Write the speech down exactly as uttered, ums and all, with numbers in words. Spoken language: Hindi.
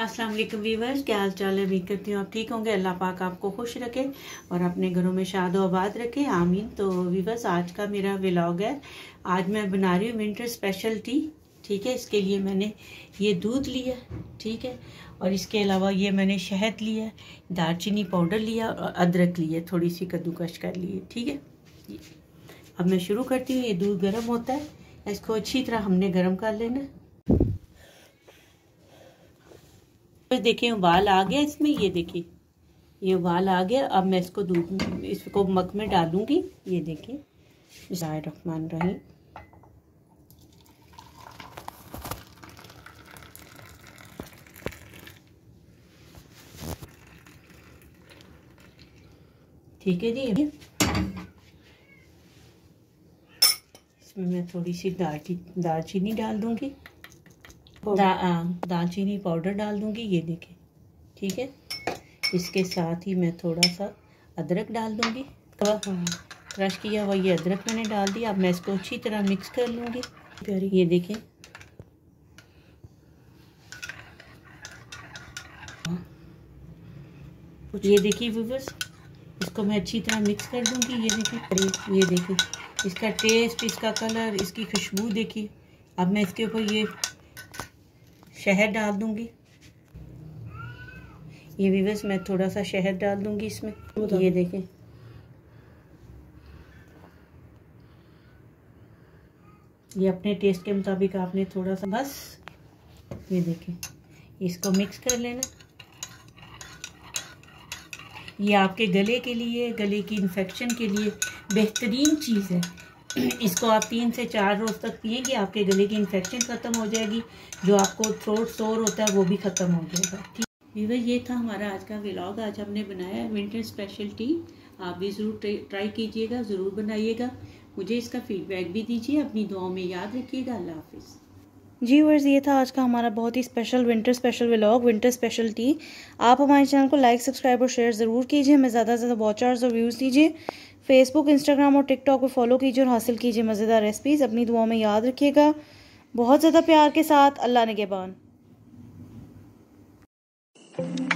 अस्सलाम वालेकुम वीवर्स, क्या हाल चाल है। उम्मीद करती हूँ आप ठीक होंगे। अल्लाह पाक आपको खुश रखे और अपने घरों में शाद आबाद रखे, आमीन। तो वीवर्स, आज का मेरा व्लॉग है। आज मैं बना रही हूँ विंटर स्पेशल टी। ठीक है, इसके लिए मैंने ये दूध लिया, ठीक है, और इसके अलावा ये मैंने शहद लिया, दालचीनी पाउडर लिया और अदरक लिया, थोड़ी सी कद्दूकश कर लिए। ठीक है, अब मैं शुरू करती हूँ। ये दूध गर्म होता है, इसको अच्छी तरह हमने गर्म कर लेना। देखिए उबाल आ गया इसमें, ये देखिए ये उबाल आ गया। अब मैं इसको दूध इसको मग में डालूंगी। ये देखिए, बिस्मिल्लाहिर्रहमानिर्रहीम। ठीक है जी, इसमें मैं थोड़ी सी दालची दालचीनी डाल दूंगी, दा, दालचीनी पाउडर डाल दूंगी। ये देखिए, ठीक है। इसके साथ ही मैं थोड़ा सा अदरक डाल दूंगी, क्रश किया हुआ ये अदरक मैंने डाल दिया। अब मैं इसको अच्छी तरह मिक्स कर लूंगी प्यारी। ये देखिए, ये देखिए व्यूअर्स, इसको मैं अच्छी तरह मिक्स कर दूंगी। ये देखिए, ये देखिए इसका टेस्ट, इसका कलर, इसकी खुशबू देखिए। अब मैं इसके ऊपर ये शहद डाल दूंगी। ये व्यूअर्स, मैं थोड़ा सा शहद डाल दूंगी इसमें। ये देखें, ये अपने टेस्ट के मुताबिक आपने थोड़ा सा, बस। ये देखें, इसको मिक्स कर लेना। ये आपके गले के लिए, गले की इन्फेक्शन के लिए बेहतरीन चीज़ है। इसको आप तीन से चार रोज तक पिएंगे, आपके गले की इन्फेक्शन ख़त्म हो जाएगी। जो आपको थ्रोट सोर होता है वो भी ख़त्म हो जाएगा। ठीक है, ये था हमारा आज का व्लॉग। आज हमने बनाया विंटर स्पेशल टी। आप भी ज़रूर ट्राई कीजिएगा, ज़रूर बनाइएगा। मुझे इसका फीडबैक भी दीजिए, अपनी दुआओं में याद रखिएगा। अल्लाह हाफिज़। जी वर्स, ये था आज का हमारा बहुत ही special winter special vlog, winter special tea. आप हमारे चैनल को लाइक, सब्सक्राइब और शेयर ज़रूर कीजिए। हमें ज़्यादा से ज़्यादा वॉचर्स और व्यूज़ दीजिए। फेसबुक, इंस्टाग्राम और टिकटॉक पर फॉलो कीजिए और हासिल कीजिए मज़ेदार रेसिपीज़। अपनी दुआओं में याद रखिएगा। बहुत ज़्यादा प्यार के साथ। अल्लाह निगहबान।